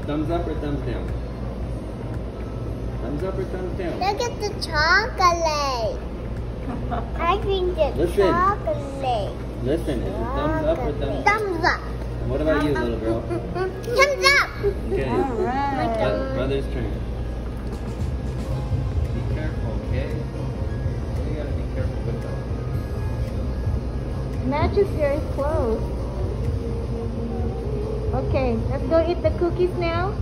thumbs up or thumbs down? Thumbs up or thumbs down? Look at the chocolate. I think the chocolate. Listen, is it thumbs up or thumbs down? Thumbs up. And what about you, little girl? Thumbs up. Okay. All right. Brother's turn. Be careful, okay? You gotta be careful with that. Matches here is closed. Okay, let's go eat the cookies now.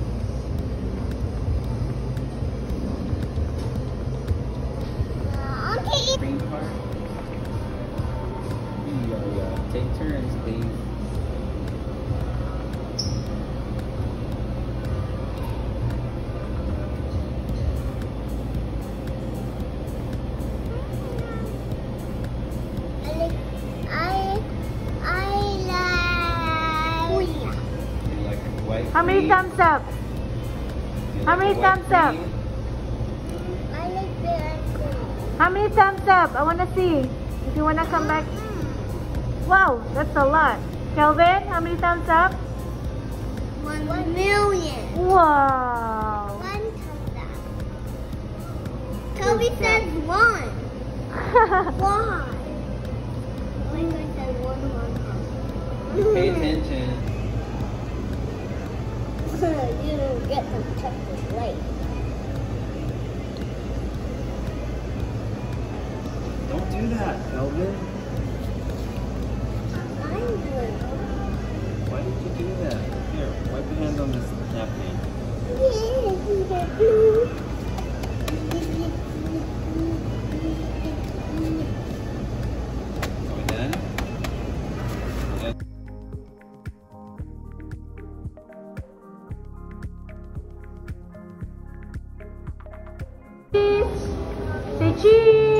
Okay. Green part. Yeah. Take turns, please. How many thumbs up? How many thumbs up? I like the How many thumbs up? I want to see. If you want to come back. Wow, that's a lot. Kelvin, how many thumbs up? 1 million. Wow. 1 thumbs up. Toby says 1. Why? My guy said 1. Pay attention. You don't get some chocolate late. Don't do that, Kelvin. I'm doing Why did you do that? Here, wipe your hands on this napkin. Are we done? Yeah. Say cheese.